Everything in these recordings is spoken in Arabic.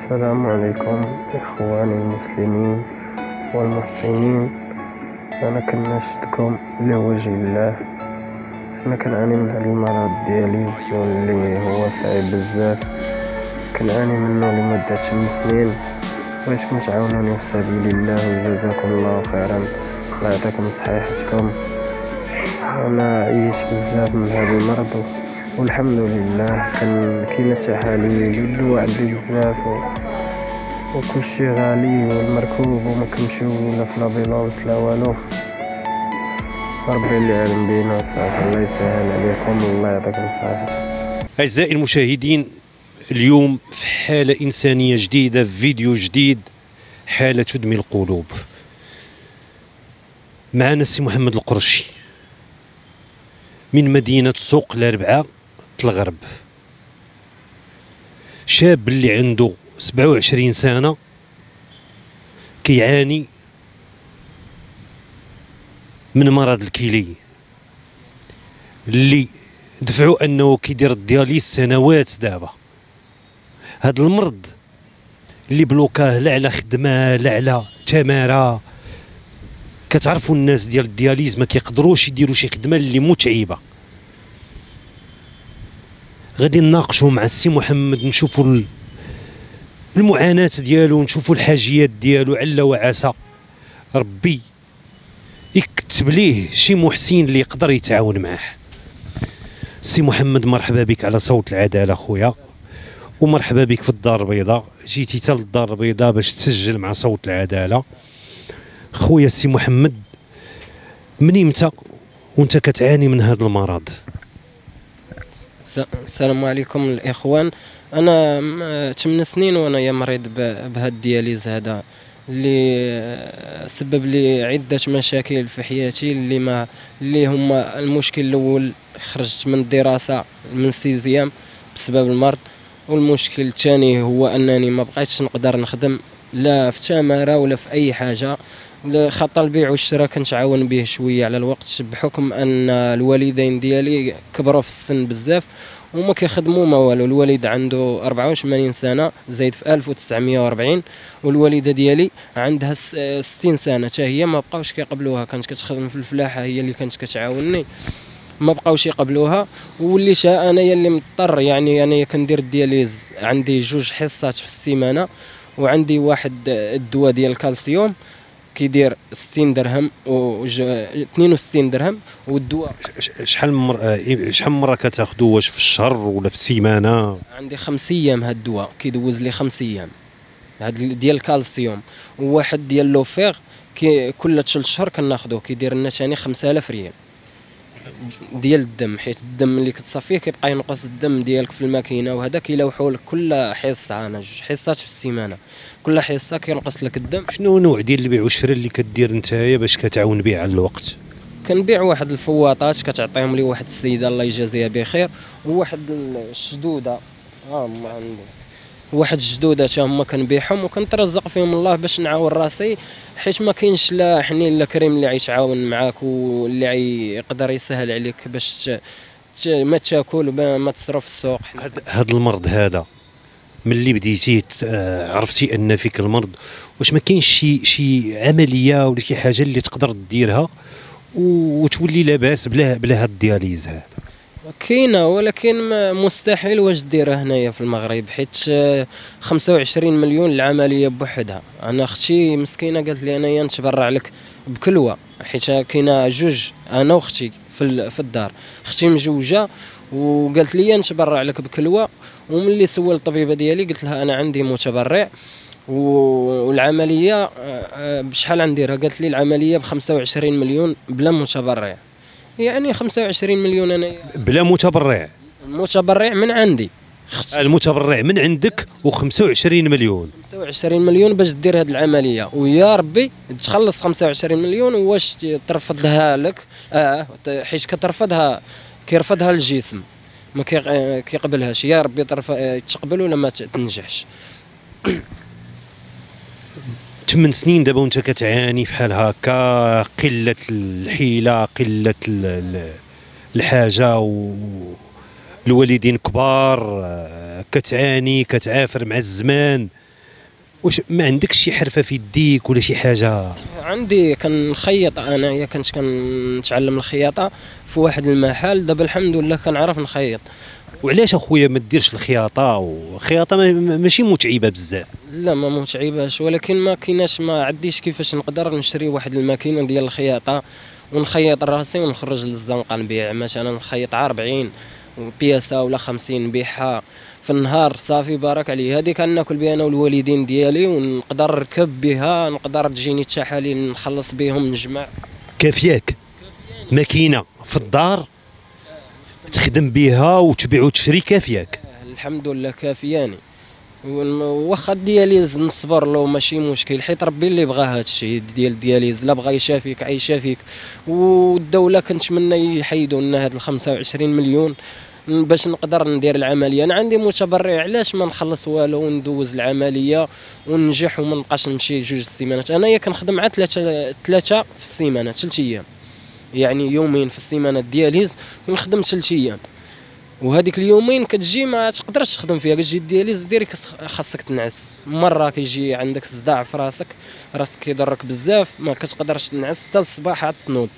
السلام عليكم إخواني المسلمين والمحسنين. أنا كناشدكم لوجه الله. أنا كنعاني من هذا المرض ديالي واللي هو صعيب بزاف، كنعاني منه لمدة 8 سنين. بغيتكم تعاونوني في سبيل الله وجزاكم الله خيرا، الله يعطيكم صحيحتكم. أنا عييت بزاف من هذا المرض والحمد لله كاينة تحاليل والدواء عندي بزاف وكل شيء غالي والمركوب وما كنمشيو لا في لابيلونس لا والو. ربي اللي عالم بينا صافي، الله يسهل عليكم والله يعطيكم الصحة. أعزائي المشاهدين، اليوم في حالة إنسانية جديدة، في فيديو جديد، حالة تدمي القلوب. معنا السي محمد القرشي من مدينة سوق الأربعة الغرب، شاب اللي عنده 27 سنة كيعاني من مرض الكلي اللي دفعوا انه كيدير الدياليز سنوات دابا. هذا المرض اللي بلوكاه لا على خدمه لا على تماره. كتعرفوا الناس ديال الدياليز ما كيقدروش يديروا شي خدمه اللي متعبه. غادي نناقشوا مع السي محمد، نشوفوا المعاناه ديالو، نشوفوا الحاجيات ديالو، عل وعسى ربي يكتب ليه شي محسن اللي يقدر يتعاون معاه. سي محمد، مرحبا بك على صوت العداله خويا، ومرحبا بك في الدار البيضاء. جيتي حتى للدار البيضاء باش تسجل مع صوت العداله. خويا السي محمد، من امتى وانت كتعاني من هذا المرض؟ السلام عليكم الاخوان. انا 8 سنين وانا مريض بهذا الدياليز هذا اللي سبب لي عده مشاكل في حياتي، اللي هما المشكل الاول خرجت من الدراسه من سيزيام بسبب المرض، والمشكل الثاني هو انني ما بقيتش نقدر نخدم لا في تماره ولا في اي حاجه. خاطر البيع والشراء كنتعاون به شويه على الوقت، بحكم ان الوالدين ديالي كبروا في السن بزاف وما كيخدموا ما والو. الوالد عنده 84 سنه زايد في 1940، والوالده ديالي عندها 60 سنه حتى هي. ما بقاوش كيقبلوها، كانت كتخدم في الفلاحه، هي اللي كانت كتعاونني، ما بقاوش يقبلوها. واللي شاء انايا اللي مضطر، يعني انايا كندير الدياليز عندي 2 حصات في السيمانه، وعندي واحد الدواء ديال الكالسيوم كيدير 60 درهم و 62 درهم. والدواء شحال من مره كتاخذوا؟ واش في الشهر ولا في السيمانه؟ عندي 5 ايام هاد الدواء كيدوز لي 5 ايام هاد ديال الكالسيوم. وواحد ديال لوفيغ كل 3 شهور كناخذوه، كيدير لنا ثاني 5000 ريال ديال الدم، حيت الدم اللي كتصفيه كيبقى ينقص الدم ديالك في الماكينه، وهذا كيلوحوا لك كل حصه. انا 2 حصات في السيمانه، كل حصه كينقص لك الدم. شنو نوع ديال البيع والشراء اللي كدير نتايا باش كتعاون به على الوقت؟ كنبيع واحد الفواطات كتعطيهم لي واحد السيده الله يجازيها بخير، وواحد الشدوده ما عندي واحد الجدوده حتى هما كنبيعهم وكنترزق فيهم الله باش نعاون راسي، حيت ما كاينش لا حنين لا كريم اللي غيتعاون معاك واللي يقدر يسهل عليك باش ما تاكل وما تصرف في السوق. هذا المرض هذا ملي بديتي عرفتي ان فيك المرض، واش ما كاينش شي عمليه ولا شي حاجه اللي تقدر ديرها وتولي لاباس بلا هاد الدياليز هذا؟ كاينه، ولكن مستحيل واش ديرها هنايا في المغرب، حيت 25 مليون العمليه بوحدها. انا اختي مسكينه قالت لي انايا نتبرع لك بكلوه، حيت كاينه 2 انا واختي في الدار. اختي مجوجه وقالت لي نتبرع لك بكلوه، وملي سول الطبيبه ديالي قلت لها انا عندي متبرع والعمليه بشحال غنديرها. قالت لي العمليه ب 25 مليون بلا متبرع. يعني 25 مليون انا بلا متبرع؟ المتبرع من عندي، المتبرع من عندك و25 مليون. 25 مليون باش دير هذه العمليه، ويا ربي تخلص 25 مليون. واش ترفض لها لك؟ حيت كترفضها، كيرفضها الجسم، ما كيقبلهاش. يا ربي تقبل ولا ما تنجحش. 8 سنين دابا وانت كتعاني في حال هكا، قله الحيله، قله الحاجه، والوالدين كبار، كتعاني كتعافر مع الزمان. واش ما عندكش شي حرفه في يديك ولا شي حاجه؟ عندي كنخيط انايا، كنت كنتعلم الخياطه في واحد المحل. دابا الحمد لله كنعرف نخيط. وعلاش اخويا ما ديرش الخياطه؟ والخياطه ماشي متعبه بزاف. لا ما متعباش، ولكن ما كايناش، ما عنديش كيفاش نقدر نشري واحد الماكينه ديال الخياطه ونخيط راسي ونخرج للزنقه نبيع. مثلا نخيط 40 بياسه ولا 50 نبيعها في النهار، صافي بارك عليه. هذيك كناكل بها انا والوالدين ديالي، ونقدر نركب بها، نقدر تجيني التحاليل نخلص بهم نجمع. كافياك ماكينه في الدار تخدم بها وتبيع وتشري؟ كافياك الحمد لله كافياني. واخا الدياليز نصبر له ماشي مشكل، حيت ربي اللي بغى هذا الشيء ديال الدياليز. لا بغى يشافيك عيشافيك. والدوله كنتمنى يحيدوا لنا هاد ال 25 مليون باش نقدر ندير العمليه. انا عندي متبرع، علاش ما نخلص والو وندوز العمليه وننجح وما نبقاش نمشي 2 السيمانات؟ انايا كنخدم مع ثلاثه في السيمانه، 3 ايام، يعني يومين في السيمانه الدياليز ونخدم 3 ايام. وهذيك اليومين كتجي ما تقدرش تخدم فيها، كتجي الدياليز ديريك خاصك تنعس. مره كيجي عندك صداع في راسك كيضرك بزاف، ما كتقدرش تنعس حتى الصباح عاد تنوض.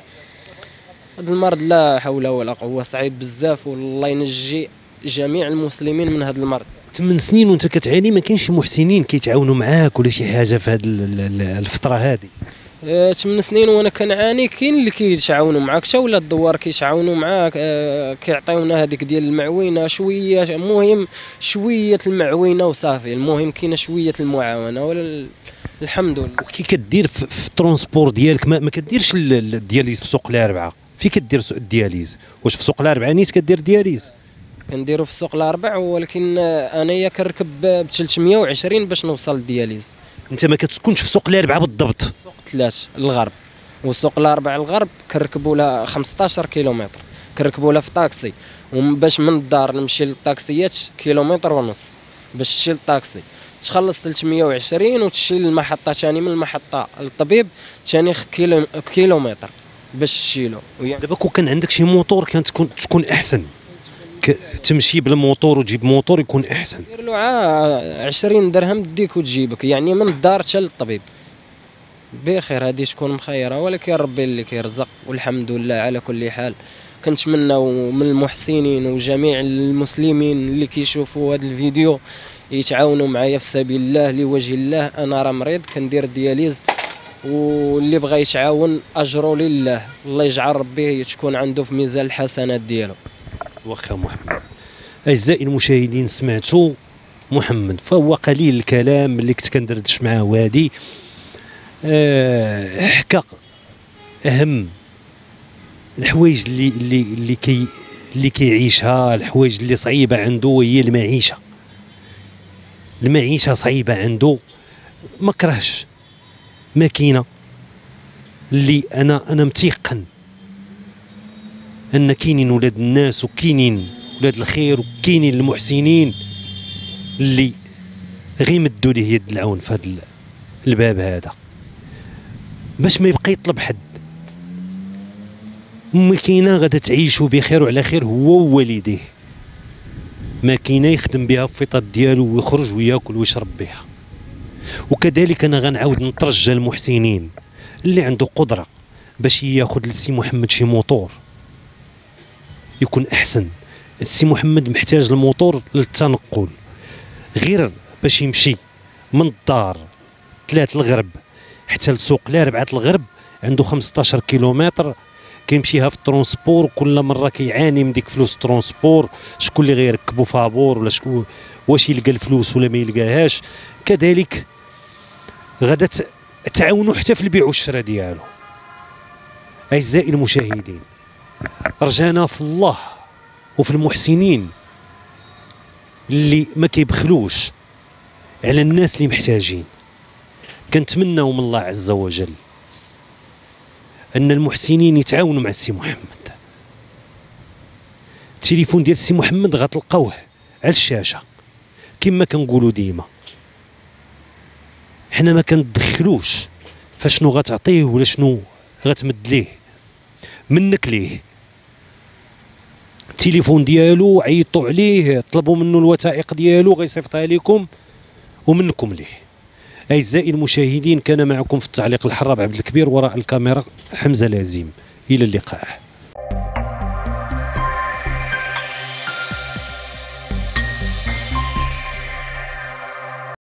هذا المرض لا حول ولا قوه، صعيب بزاف، والله ينجي جميع المسلمين من هذا المرض. 8 سنين وانت كتعاني، ما كاينش شي محسنين كيتعاونوا معاك ولا شي حاجه في هذه الفتره هذه؟ 8 سنين وانا كنعاني. كاين اللي كيتعاونوا معاك، حتى ولاد الدوار كيتعاونوا معاك، كيعطيونا هذيك ديال المعوينه شويه. المهم شويه المعوينه وصافي، المهم كاينه شويه المعاونه ولا الحمد لله. وكي كدير في الترونسبور ديالك ما كديرش الدياليز في سوق الاربعه؟ في كدير الدياليز؟ واش في سوق الاربعه نيت كدير دياليز؟ كنديرو في سوق الاربع، ولكن انايا كنركب ب 320 باش نوصل للدياليز. انت ما كتسكنش في سوق الاربعه بالضبط؟ سوق 3 الغرب، وسوق الاربع الغرب كنركبوا لها 15 كيلومتر، كنركبوا لها في طاكسي. وباش من الدار نمشي للطاكسيات كيلومتر ونص باش تمشي للطاكسي، تخلص 320 وتمشي للمحطه ثاني، من المحطه للطبيب ثاني كيلومتر باش تشيلو. دابا كون كان عندك شي موطور كانت تكون احسن، تمشي بالموطور وتجيب موطور يكون احسن. دير له 20 درهم تديك وتجيبك، يعني من الدار حتى للطبيب بخير. هذه تكون مخيره، ولكن ربي اللي كيرزق، والحمد لله على كل حال. كنتمناو من المحسنين وجميع المسلمين اللي كيشوفوا هذا الفيديو يتعاونوا معايا في سبيل الله لوجه الله. انا راه مريض كندير دياليز، واللي بغى يتعاون اجره لله، الله يجعل ربي تكون عنده في ميزان الحسنات ديالو. واخا محمد. اعزائي المشاهدين، سمعتوا محمد، فهو قليل الكلام اللي كنت كندردش معاه وهادي. حكى اهم الحوايج اللي كيعيشها، الحوايج اللي صعيبه عنده هي المعيشه. المعيشه صعيبه عنده، ما كرهش ماكينه اللي انا متيقن ان كاينين ولاد الناس وكاينين ولاد الخير وكاينين المحسنين اللي غيمدوا ليه يد العون في هذا الباب هذا باش ما يبقى يطلب حد. ماكينه غادا تعيشوا بخير وعلى خير هو ووالديه، ماكينه يخدم بها في الفطاط ديالو ويخرج وياكل ويشرب بها. وكذلك انا غنعاود نترجى المحسنين اللي عنده قدره باش ياخذ للسي محمد شي موطور يكون احسن. السي محمد محتاج الموطور للتنقل، غير باش يمشي من الدار 3 الغرب حتى لسوق الاربعه الغرب عنده 15 كيلومتر. كيمشيها في الترونسبور، كل مره كيعاني من ديك فلوس الترونسبور، شكون اللي غيركبوا فابور ولا شكون، واش يلقى الفلوس ولا ما يلقاهاش. كذلك غادا تعاونوا حتى في البيع والشراء ديالو. اعزائي المشاهدين، رجانا في الله وفي المحسنين اللي ما كيبخلوش على الناس اللي محتاجين. كنتمناو من الله عز وجل ان المحسنين يتعاونوا مع السي محمد. التليفون ديال السي محمد غتلقاوه على الشاشه. كما كنقولوا ديما، حنا ما كندخلوش فشنو غتعطيه ولا شنو غتمد ليه، منك ليه. التليفون ديالو عيطوا عليه، طلبوا منه الوثائق ديالو غيصيفطها لكم ومنكم ليه. أعزائي المشاهدين، كان معكم في التعليق الحراب عبد الكبير، وراء الكاميرا حمزة لازم. إلى اللقاء.